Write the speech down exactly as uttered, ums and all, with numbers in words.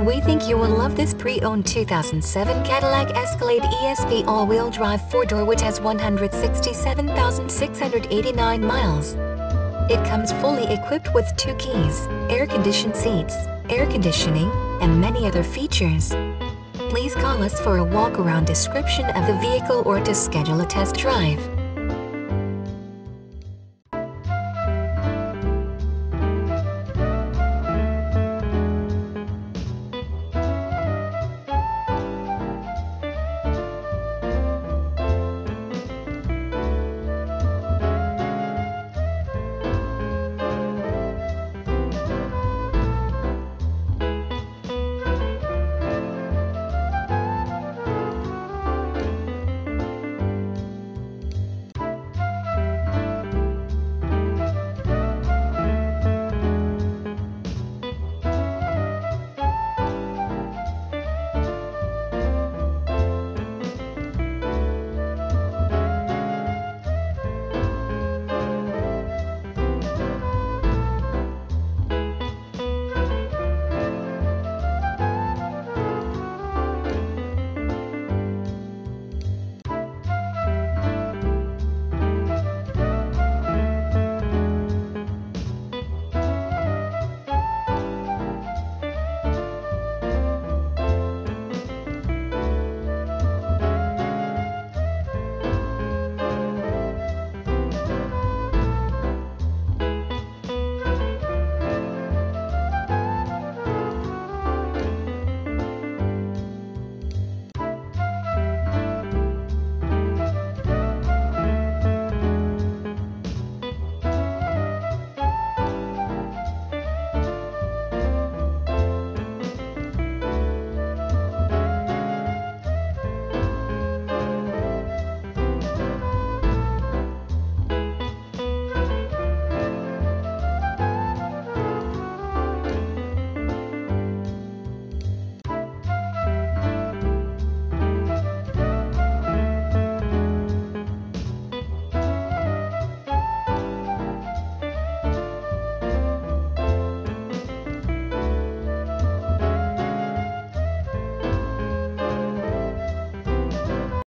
We think you will love this pre-owned two thousand seven Cadillac Escalade E S V all-wheel drive four-door which has one hundred sixty-seven thousand six hundred eighty-nine miles. It comes fully equipped with two keys, air-conditioned seats, air conditioning, and many other features. Please call us for a walk-around description of the vehicle or to schedule a test drive.